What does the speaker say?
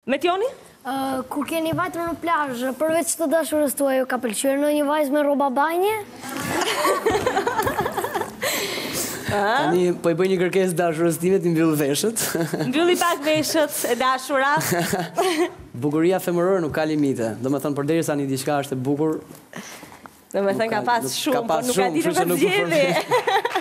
Me t'joni? Kur keni vajtur në plazh, përveç të dashurës tuaj, ju ka pëlqyer ndonjë vajzë me rroba banje? Tani po i bëj një kërkesë dashurës time ti mbyll veshët. Mbylli pak veshët e dashura. Bukuria femërore nuk ka limite. Domethënë përderisa një diçka është e bukur, Domethënë ka pas shumë, po nuk ka ditë të zgjedhë.